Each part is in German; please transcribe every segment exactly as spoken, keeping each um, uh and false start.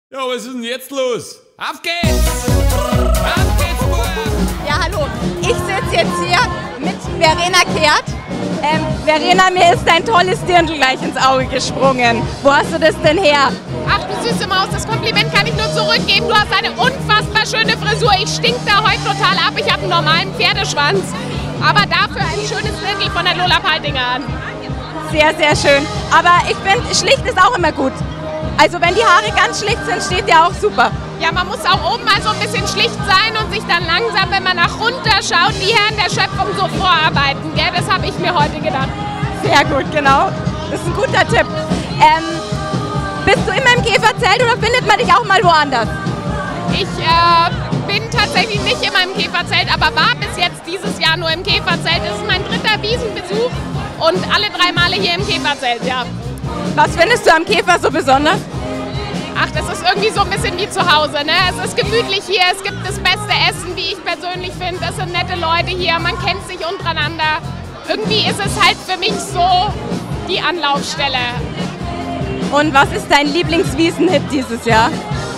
Ja, was ist denn jetzt los? Auf geht's! Auf geht's, Bub! Ja, hallo. Ich sitze jetzt hier mit Verena Kehrt. Ähm, Verena, mir ist dein tolles Dirndl gleich ins Auge gesprungen. Wo hast du das denn her? Ach du süße Maus, das Kompliment kann ich nur zurückgeben. Du hast eine unfassbar schöne Frisur. Ich stink da heute total ab. Ich habe einen normalen Pferdeschwanz. Aber dafür ein schönes Dirndl von der Lola Paltinger an. Sehr, sehr schön. Aber ich finde, schlicht ist auch immer gut. Also wenn die Haare ganz schlicht sind, steht der auch super. Ja, man muss auch oben mal so ein bisschen schlicht sein und sich dann langsam, wenn man nach runter schaut, die Herren der Schöpfung so vorarbeiten. Gell? Das habe ich mir heute gedacht. Sehr gut, genau. Das ist ein guter Tipp. Ähm, bist du immer im Käferzelt oder findet man dich auch mal woanders? Ich äh, bin tatsächlich nicht immer im Käferzelt, aber war bis jetzt dieses Jahr nur im Käferzelt. Das ist mein dritter Wiesenbesuch und alle drei Male hier im Käferzelt, ja. Was findest du am Käfer so besonders? Ach, das ist irgendwie so ein bisschen wie zu Hause, ne? Es ist gemütlich hier, es gibt das beste Essen, wie ich persönlich finde. Es sind nette Leute hier, man kennt sich untereinander. Irgendwie ist es halt für mich so die Anlaufstelle. Und was ist dein Lieblingswiesenhit dieses Jahr?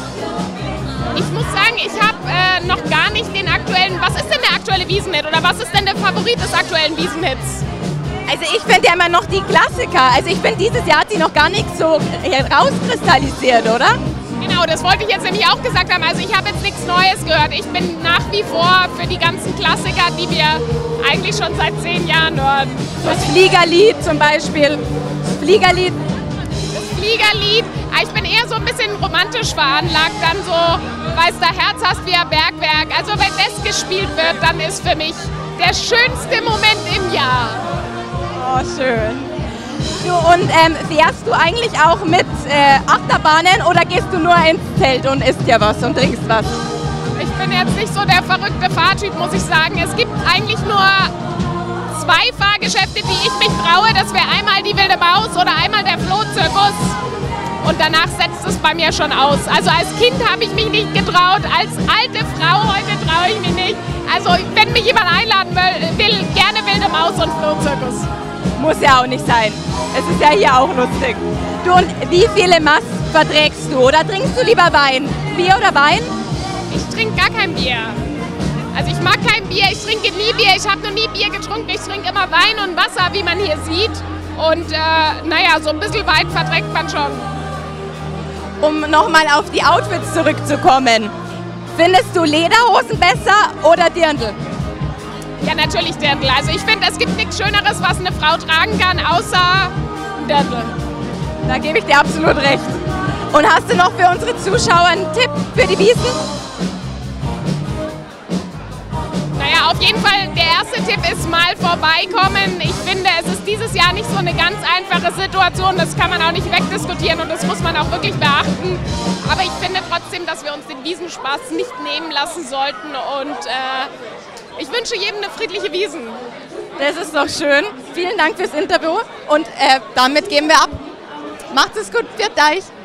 Ich muss sagen, ich habe äh, noch gar nicht den aktuellen... Was ist denn der aktuelle Wiesenhit oder was ist denn der Favorit des aktuellen Wiesenhits? Also ich finde ja immer noch die Klassiker. Also ich finde, dieses Jahr hat sie noch gar nicht so herauskristallisiert, oder? Genau, das wollte ich jetzt nämlich auch gesagt haben. Also ich habe jetzt nichts Neues gehört. Ich bin nach wie vor für die ganzen Klassiker, die wir eigentlich schon seit zehn Jahren hören. Das Fliegerlied zum Beispiel. Das Fliegerlied. Das Fliegerlied. Ich bin eher so ein bisschen romantisch veranlagt. Dann so, weißt du, Herz hast wie ein Bergwerk. Also wenn das gespielt wird, dann ist für mich der schönste Moment im Jahr. Oh, schön. Du, und ähm, fährst du eigentlich auch mit äh, Achterbahnen oder gehst du nur ins Zelt und isst ja was und trinkst was? Ich bin jetzt nicht so der verrückte Fahrtyp, muss ich sagen. Es gibt eigentlich nur zwei Fahrgeschäfte, die ich mich traue. Das wäre einmal die Wilde Maus oder einmal der Flohzirkus. Und danach setzt es bei mir schon aus. Also als Kind habe ich mich nicht getraut, als alte Frau heute traue ich mich nicht. Also wenn mich jemand einladen will, will gerne Wilde Maus und Flohzirkus. Muss ja auch nicht sein. Es ist ja hier auch lustig. Du, und wie viele Mass verträgst du? Oder trinkst du lieber Wein? Bier oder Wein? Ich trinke gar kein Bier. Also ich mag kein Bier, ich trinke nie Bier. Ich habe noch nie Bier getrunken. Ich trinke immer Wein und Wasser, wie man hier sieht. Und äh, naja, so ein bisschen Wein verträgt man schon. Um nochmal auf die Outfits zurückzukommen. Findest du Lederhosen besser oder Dirndl? Ja, natürlich Dirndl. Also ich finde, es gibt nichts Schöneres, was eine Frau tragen kann, außer Dirndl. Da gebe ich dir absolut recht. Und hast du noch für unsere Zuschauer einen Tipp für die Wiesn? Naja, auf jeden Fall, der erste Tipp ist mal vorbeikommen. Ich finde, es ist dieses Jahr nicht so eine ganz einfache Situation. Das kann man auch nicht wegdiskutieren und das muss man auch wirklich beachten. Aber ich finde trotzdem, dass wir uns den Wiesenspaß nicht nehmen lassen sollten und äh, ich wünsche jedem eine friedliche Wiesn. Das ist doch schön. Vielen Dank fürs Interview und äh, damit gehen wir ab. Macht es gut, für euch.